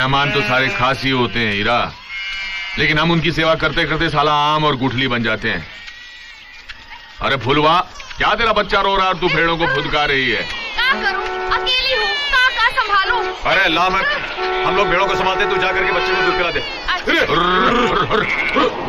मेहमान तो सारे खास ही होते हैं हीरा, लेकिन हम उनकी सेवा करते करते साला आम और गुठली बन जाते हैं। अरे फुलवा, क्या तेरा बच्चा रो रहा है और तू भेड़ों को फुदका रही है? क्या करूं, अकेली हूँ, का संभालूं? अरे ला मत, हम लोग भेड़ों को संभालते, तू जा करके बच्चे को दूध पिला दे।